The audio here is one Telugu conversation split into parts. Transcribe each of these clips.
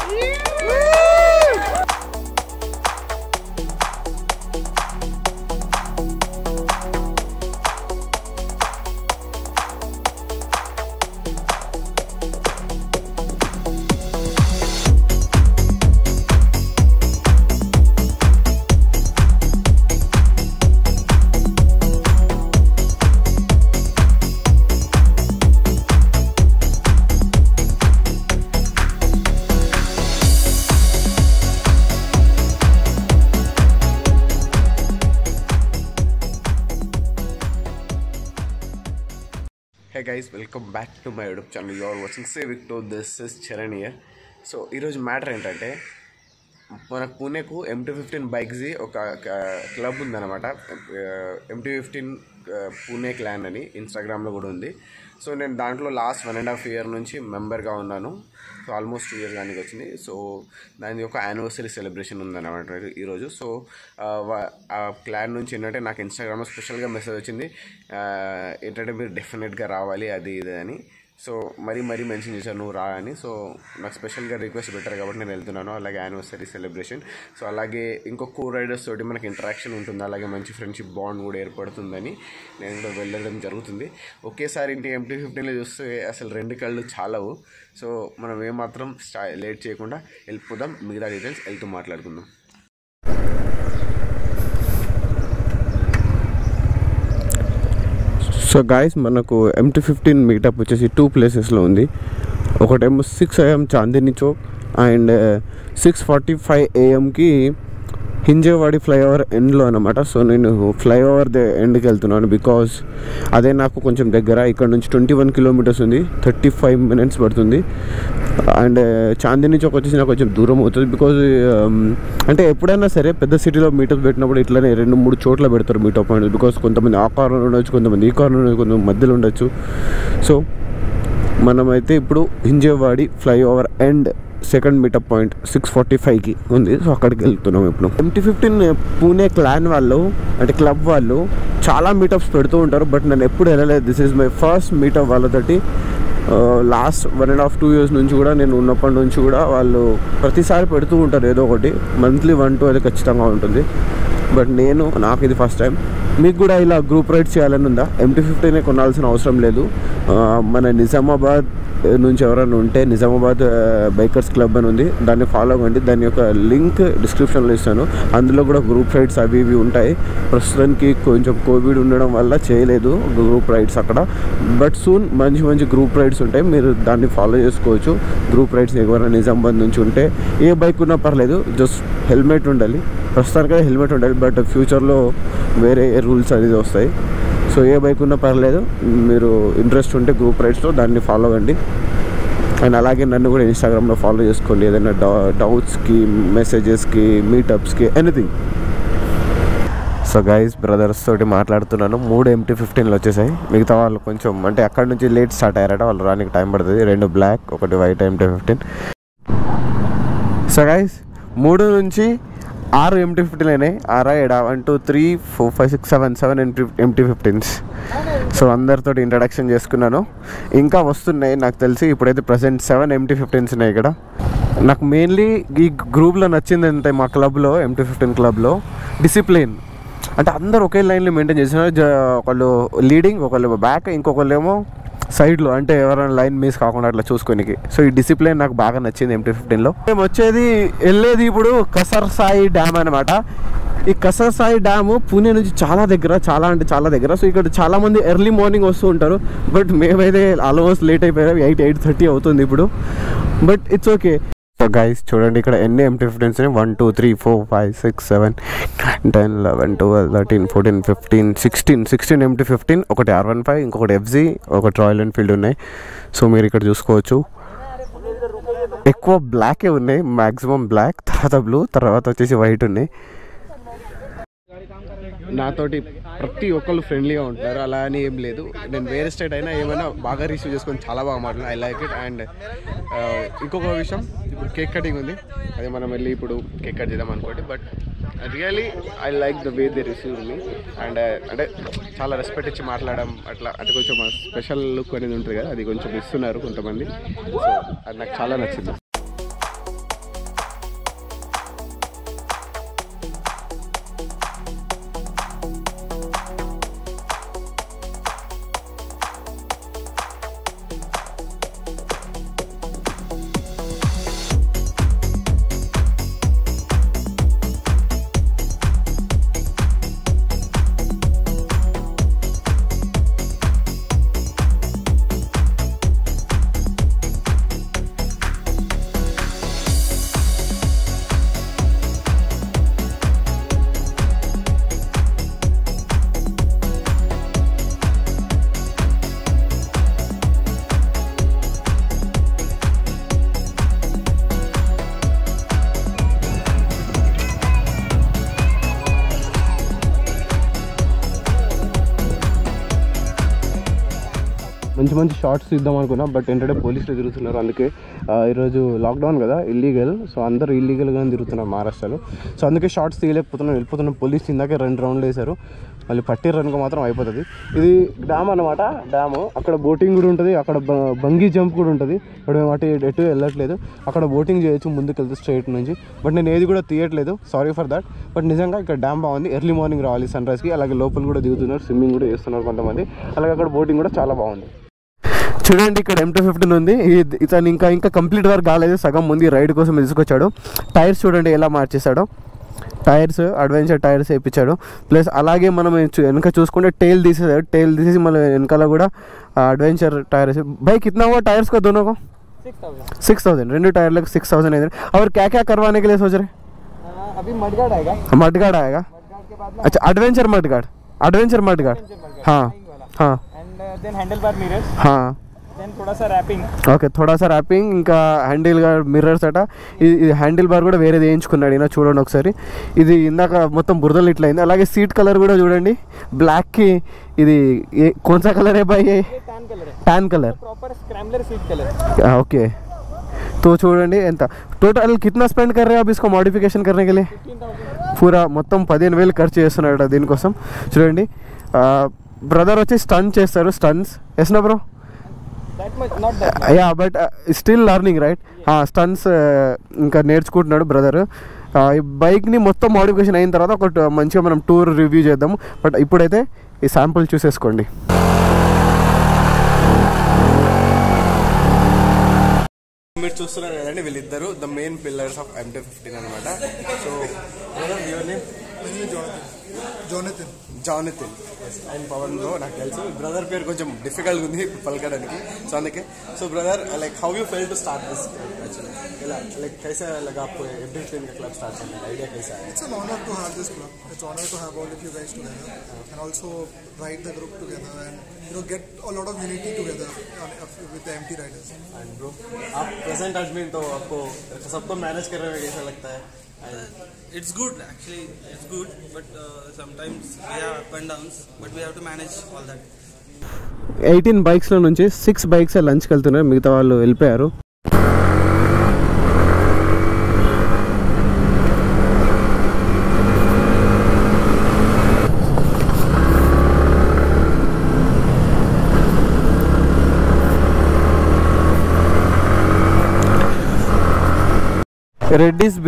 Hey guys, welcome back to my YouTube channel. You are watching Civic2. This is Charan here. So ఈరోజు మ్యాటర్ ఏంటంటే మన పూణేకు MT15 బైక్స్ది ఒక క్లబ్ ఉందన్నమాట. MT15 పూణే క్లాన్ అని ఇన్స్టాగ్రామ్లో కూడా ఉంది. సో నేను దాంట్లో లాస్ట్ 1.5 year నుంచి మెంబర్గా ఉన్నాను. సో ఆల్మోస్ట్ 2 years దానికి వచ్చింది. సో దాని యొక్క యానివర్సరీ సెలబ్రేషన్ ఉందన్నమాట ఈరోజు. సో ఆ క్లాన్ నుంచి ఏంటంటే నాకు ఇన్స్టాగ్రామ్లో స్పెషల్గా మెసేజ్ వచ్చింది, ఏంటంటే మీరు డెఫినెట్గా రావాలి అది ఇది అని. సో మరీ మెన్షన్ చేశారు నువ్వు రా అని. సో నాకు స్పెషల్గా రిక్వెస్ట్ పెట్టారు కాబట్టి నేను వెళ్తున్నాను. అలాగే యానివర్సరీ సెలబ్రేషన్. సో అలాగే ఇంకో కో రైడర్స్ తోటి మనకి ఇంటరాక్షన్ ఉంటుంది, అలాగే మంచి ఫ్రెండ్షిప్ బాండ్ కూడా ఏర్పడుతుందని నేను కూడా వెళ్ళడం జరుగుతుంది. ఒకేసారి ఇంటి MT15లో చూస్తే అసలు 2 కళ్ళు చాలవు. సో మనం ఏమాత్రం లేట్ చేయకుండా వెళ్ళిపోదాం. మిగతా డీటెయిల్స్ వెళ్తూ మాట్లాడుకుందాం. సో గాయస్, మనకు MT15 మీటప్ వచ్చేసి 2 ప్లేసెస్లో ఉంది. ఒకటేమో 6 AM చాందిని చౌక్ అండ్ 6:45 AMకి హింజేవాడి ఫ్లైఓవర్ ఎండ్లో అనమాట. సో నేను ఫ్లైఓవర్ ఎండ్కి వెళ్తున్నాను బికాజ్ అదే నాకు కొంచెం దగ్గర. ఇక్కడ నుంచి 21 kilometers ఉంది, 35 minutes పడుతుంది. అండ్ చాందిని చౌక్ వచ్చేసి నాకు కొంచెం దూరం అవుతుంది బికాజ్ అంటే ఎప్పుడైనా సరే పెద్ద సిటీలో మీటప్ పెట్టినప్పుడు ఇట్లనే 2-3 చోట్ల పెడతారు మీటప్ పాయింట్స్. బికాజ్ కొంతమంది ఆ కార్నర్ ఉండొచ్చు, కొంతమంది ఈ కార్నర్ ఉండొచ్చు, కొంతమంది మధ్యలో ఉండొచ్చు. సో మనమైతే ఇప్పుడు Hinjewadi flyover end second meetup point 6:45కి ఉంది. సో అక్కడికి వెళ్తున్నాం ఇప్పుడు. MT15 పూణే క్లాన్ వాళ్ళు అంటే క్లబ్ వాళ్ళు చాలా మీటప్స్ పెడుతూ ఉంటారు, బట్ నేను ఎప్పుడు వెళ్ళలేదు. This is my first meetup వాళ్ళతోటి. లాస్ట్ 1.5-2 years నుంచి కూడా నేను ఉన్నప్పటి నుంచి కూడా వాళ్ళు ప్రతిసారి పెడుతూ ఉంటారు ఏదో ఒకటి. మంత్లీ 1-2 అయితే ఖచ్చితంగా ఉంటుంది. బట్ నాకు ఇది ఫస్ట్ టైం. మీకు కూడా ఇలా గ్రూప్ రైడ్ చేయాలని ఉందా? MT15 కొనాల్సిన అవసరం లేదు. మన నిజామాబాద్ నుంచి ఎవరైనా ఉంటే నిజామాబాద్ బైకర్స్ క్లబ్ అని ఉంది, దాన్ని ఫాలో అవ్వండి. దాని యొక్క లింక్ డిస్క్రిప్షన్లో ఇస్తాను. అందులో కూడా గ్రూప్ రైడ్స్ అవి ఇవి ఉంటాయి. ప్రస్తుతానికి కొంచెం కోవిడ్ ఉండడం వల్ల చేయలేదు గ్రూప్ రైడ్స్ అక్కడ, బట్ సూన్ మంచి గ్రూప్ రైడ్స్ ఉంటాయి. మీరు దాన్ని ఫాలో చేసుకోవచ్చు. గ్రూప్ రైడ్స్ ఎవరైనా నిజామాబాద్ నుంచి ఉంటే ఏ బైక్ ఉన్నా పర్లేదు, జస్ట్ హెల్మెట్ ఉండాలి. ప్రస్తుతానికి హెల్మెట్ ఉండాలి, బట్ ఫ్యూచర్లో వేరే రూల్స్ అనేది వస్తాయి. సో ఏ బైక్ ఉన్నా పర్లేదు, మీరు ఇంట్రెస్ట్ ఉంటే గ్రూప్ రైడ్స్లో దాన్ని ఫాలో అవ్వండి. అండ్ అలాగే నన్ను కూడా ఇన్స్టాగ్రామ్లో ఫాలో చేసుకోండి. ఏదైనా డౌట్స్కి, మెసేజెస్కి, మీటప్స్కి, ఎనీథింగ్. సో గైస్, బ్రదర్స్ తోటి మాట్లాడుతున్నాను. 3 MT15లు వచ్చేసాయి. మిగతా వాళ్ళు కొంచెం అంటే అక్కడ నుంచి లేట్ స్టార్ట్ అయ్యారట, వాళ్ళు రానికి టైం పడుతుంది. 2 black, 1 white MT15. So guys, 3 నుంచి 6 MT15 అయినాయి. 6, 7, 1, 2, 3, 4, 5, 6, 7 MT15s. సో అందరితో ఇంట్రడక్షన్ చేసుకున్నాను. ఇంకా వస్తున్నాయి నాకు తెలిసి. ఇప్పుడైతే ప్రజెంట్ 7 MT15s ఉన్నాయి ఇక్కడ. నాకు మెయిన్లీ ఈ గ్రూప్లో నచ్చింది అంటే మా క్లబ్లో, MT15 క్లబ్లో డిసిప్లిన్. అంటే అందరు ఒకే లైన్లో మెయింటైన్ చేస్తున్నారు. ఒకళ్ళు లీడింగ్, ఒకళ్ళు బ్యాక్, ఇంకొకళ్ళేమో సైడ్లో, అంటే ఎవరైనా లైన్ మిస్ కాకుండా అట్లా చూసుకోనికి. సో ఈ డిసిప్లిన్ నాకు బాగా నచ్చింది MT15లో. మేము వెళ్ళేది ఇప్పుడు కసర్ సాయి డ్యామ్ అనమాట. ఈ కసర్ సాయి డ్యాము పూణే నుంచి చాలా దగ్గర. సో ఇక్కడ చాలామంది ఎర్లీ మార్నింగ్ వస్తూ ఉంటారు, బట్ మేమైతే ఆల్మోస్ట్ లేట్ అయిపోయాం. 8:30 అవుతుంది ఇప్పుడు, but it's okay. So guys చూడండి, ఇక్కడ ఎన్ని MT15s 1, 2, 3, 4, 5, 6, 7, 10, 11, 12, 13, 14, 15, 16 MT15. ఒకటి R15, ఇంకొకటి FZ, ఒకటి రాయల్ ఎన్ఫీల్డ్ ఉన్నాయి. సో మీరు ఇక్కడ చూసుకోవచ్చు. ఎక్కువ బ్లాకే ఉన్నాయి, మ్యాక్సిమం బ్లాక్, తర్వాత బ్లూ, తర్వాత వచ్చేసి వైట్ ఉన్నాయి. నాతోటి ప్రతి ఒక్కళ్ళు ఫ్రెండ్లీగా ఉంటున్నారు, అలా అని ఏం లేదు. నేను వేరే స్టేట్ అయినా ఏమైనా బాగా రిసీవ్ చేసుకొని చాలా బాగా మాట్లాడాను. I like it. అండ్ ఇంకొక విషయం, ఇప్పుడు కేక్ కటింగ్ ఉంది, అది మనం వెళ్ళి ఇప్పుడు కేక్ కట్ చేద్దాం అనుకోండి. But really I like the way they receive me. And అంటే చాలా రెస్పెక్ట్ ఇచ్చి మాట్లాడడం అట్లా, అంటే కొంచెం స్పెషల్ లుక్ అనేది ఉంటుంది కదా, అది కొంచెం ఇస్తున్నారు కొంతమంది. సో అది నాకు చాలా నచ్చింది. మంచి షార్ట్స్ ఇద్దాం అనుకున్నా, బట్ ఏంటంటే పోలీసులు తిరుగుతున్నారు. అందుకే ఈరోజు లాక్డౌన్ కదా, ఇల్లీగల్. సో అందరూ ఇల్లీగల్గానే తిరుగుతున్నారు మహారాష్ట్రలో. సో అందుకే షార్ట్స్ తీయలేకపోతున్నాం, వెళ్ళిపోతున్నాం. పోలీసు ఇందాకే 2 రౌండ్లు వేశారు, మళ్ళీ పట్టిరనుకో మాత్రం అయిపోతుంది. ఇది డ్యామ్ అనమాట. డ్యాము అక్కడ బోటింగ్ కూడా ఉంటుంది, అక్కడ బంగీ జంప్ కూడా ఉంటుంది. ఇప్పుడు మేము ఎటు వెళ్ళట్లేదు, అక్కడ బోటింగ్ చేయొచ్చు ముందుకు వెళ్తే స్ట్రైట్ నుంచి. బట్ నేను ఏది కూడా తీయట్లేదు, సారీ ఫర్ దాట్. బట్ నిజంగా ఇక్కడ డ్యామ్ బాగుంది. ఎర్లీ మార్నింగ్ రావాలి సన్రైజ్కి. అలాగే లోపల కూడా దిగుతున్నారు, స్విమ్మింగ్ కూడా చేస్తున్నారు కొంతమంది. అలాగే అక్కడ బోటింగ్ కూడా చాలా బాగుంది. చూడండి ఇక్కడ M215 ఉంది. ఇతను ఇంకా కంప్లీట్ వర్క్ కాలేదు, సగం ముందు రైడ్ కోసం తీసుకొచ్చాడు. టైర్స్ చూడండి ఎలా మార్చేశాడో. టైర్స్ అడ్వెంచర్ టైర్స్ వేయించాడు. ప్లస్ అలాగే మనం వెనక చూసుకుంటే టైల్ తీసేసాడు. టైల్ తీసేసి మళ్ళీ వెనకాల కూడా అడ్వెంచర్ టైర్స్. भाई कितना हुआ टायर्स को दोनों को? 6,000 రెండు టైర్లకు 6,000 है। और क्या क्या करवाने के लिए सोच रहे? अभी मडगार्ड आएगा। मडगार्ड आएगा, अच्छा एडवेंचर मडगार्ड हाँ हाँ। And then handlebar mirrors, हाँ देन थोड़ा सा रैपिंग. ఓకే थोड़ा सा ర్యాపింగ్, ఇంకా హ్యాండిల్ బార్ మిర్రర్స్ అట. ఇది హ్యాండిల్ బార్ కూడా వేరేది వేయించుకున్నాడు ఈయన, చూడండి ఒకసారి. ఇది ఇందాక మొత్తం బురదలు ఇట్లా అయింది. అలాగే సీట్ కలర్ కూడా చూడండి, బ్లాక్కి ఇది కోన్సా కలర్ है भाई? ये tan colour, proper scrambler seat colour. Okay तो చూడండి ఎంత టోటల్ कितना स्पेंड कर रहे हैं आप इसको मॉडिफिकेशन करने के लिए? 15,000 पूरा మొత్తం 15,000 ఖర్చు చేస్తున్నాడు దీనికోసం. చూడండి బ్రదర్ వచ్చి స్టంట్ చేస్తారు, స్టంట్స్. ఎస్నా bro? that much, not that much. Yeah but still learning right. Stunts ఇంకా నేర్చుకుంటున్నాడు బ్రదర్. ఈ బైక్ని మొత్తం మోడిఫికేషన్ అయిన తర్వాత ఒక మంచిగా మనం టూర్ రివ్యూ చేద్దాము. బట్ ఇప్పుడైతే ఈ శాంపుల్ చూసేసుకోండి. మీరు చూస్తున్నారు కదండి, వీళ్ళిద్దరు the main pillars of M215 అనమాట. So Jonathan and Pavan bro, నాకు తెలుసు. బ్రదర్ పేరు కొంచెం డిఫికల్ట్ ఉంది పలకడానికి, సో అందుకే. So brother, like how you feel to start this actually? Like कैसे लगा आपको M215 का क्लब स्टार्ट करने का आइडिया कैसा है? It's an honor to have this club. It's an honor to have all of you guys together and also ride the group together and get a lot of unity together with the MT riders. And bro, आप प्रेजेंट एडमिन तो आपको सबको मैनेज करने में कैसा लगता है? It's good actually, it's good, but sometimes we have up and downs, but we have to manage all that. 18 బైక్స్లో నుంచి 6 బైక్స్ లంచ్కి వెళ్తున్నారు, మిగతా వాళ్ళు వెళ్ళిపోయారు. రెడ్డీస్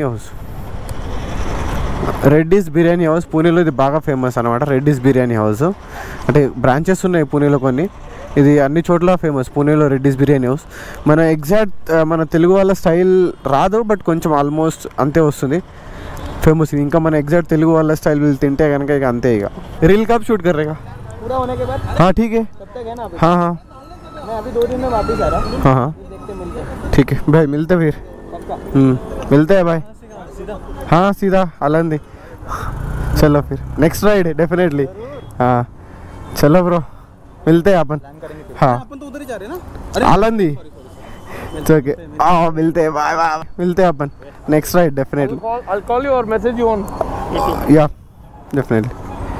బిర్యానీ హౌస్ పూణేలో ఇది బాగా ఫేమస్ అనమాట. రెడ్డీస్ బిర్యానీ హౌస్ అంటే బ్రాంచెస్ ఉన్నాయి పూణేలో కొన్ని, ఇది అన్ని చోట్ల ఫేమస్ పూణేలో రెడ్డీస్ బిర్యానీ హౌస్. మన ఎగ్జాక్ట్ మన తెలుగు వాళ్ళ స్టైల్ రాదు, బట్ కొంచెం ఆల్మోస్ట్ అంతే వస్తుంది, ఫేమస్ ఇది. ఇంకా మన ఎగ్జాక్ట్ తెలుగు వాళ్ళ స్టైల్ వీళ్ళు తింటే కనుక ఇక అంతే. ఇక రీల్ కప్ షూట్ कर रहेगा पूरा होने के बाद? हाँ ठीक है, तब तक है ना? हाँ हाँ, मैं अभी 2 दिन में वापस आ रहा हूँ. हाँ हाँ देखते मिलते हैं. ठीक है भाई, मिलते फिर. पक्का मिलते हैं भाई. सीधा. हाँ सीधा आलंदी. चलो फिर नेक्स्ट राइड डेफिनेटली. हाँ चलो ब्रो, मिलते हैं अपन. हाँ अपन तो उधर ही जा रहे हैं ना? आलंदी. ओके हाँ मिलते हैं, बाय बाय. मिलते हैं अपन next ride definitely. I'll call you or message you on. Yeah definitely.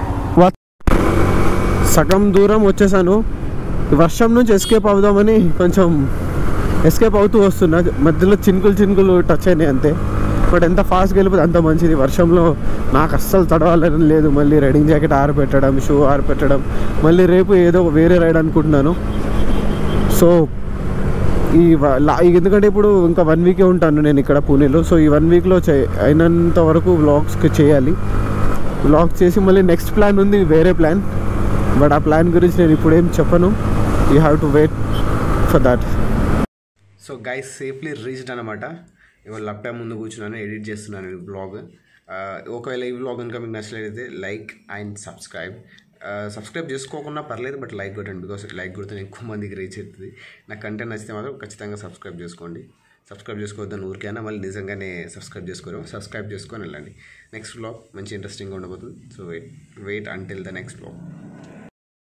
సగం దూరం వచ్చేసాను. వర్షం నుంచి ఎస్కేప్ అవుదామని కొంచెం ఎస్కేప్ అవుతూ వస్తున్నా, మధ్యలో చినుకులు టచ్ అయినాయి అంతే. బట్ ఎంత ఫాస్ట్గా వెళ్ళిపోతే అంత మంచిది. వర్షంలో నాకు అస్సలు తడవాలని లేదు. మళ్ళీ రైడింగ్ జాకెట్ ఆరబెట్టడం, షూ ఆరబెట్టడం, మళ్ళీ రేపు ఏదో వేరే రైడ్ అనుకుంటున్నాను. సో ఎందుకంటే ఇప్పుడు ఇంకా 1 వీకే ఉంటాను నేను ఇక్కడ పూణేలో. సో ఈ 1 వీక్లో అయినంత వరకు వ్లాగ్స్కి చేయాలి. వ్లాగ్ చేసి మళ్ళీ నెక్స్ట్ ప్లాన్ ఉంది, వేరే ప్లాన్. బట్ ఆ ప్లాన్ గురించి నేను ఇప్పుడు ఏం చెప్పను. You have to wait for that. So guys safely reached అనమాట. ఇవాళ ల్యాప్టాప్ ముందు కూర్చున్నాను, ఎడిట్ చేస్తున్నాను బ్లాగ్. ఒకవేళ ఈ బ్లాగ్ కనుక మీకు నచ్చలేదైతే లైక్ అండ్ సబ్స్క్రైబ్ చేసుకోకుండా పర్లేదు, బట్ లైక్ కొట్టండి. బికాస్ లైక్ కొడితే ఎక్కువ మందికి రీచ్ అవుతుంది. నాకు కంటెంట్ నచ్చితే మాత్రం ఖచ్చితంగా సబ్స్క్రైబ్ చేసుకోండి. సబ్స్క్రైబ్ చేసుకోవద్దని ఊరికైనా మళ్ళీ నిజంగానే సబ్స్క్రైబ్ చేసుకొని వెళ్ళండి. నెక్స్ట్ బ్లాగ్ మంచి ఇంట్రెస్టింగ్గా ఉండబోతుంది. So wait until the next blog.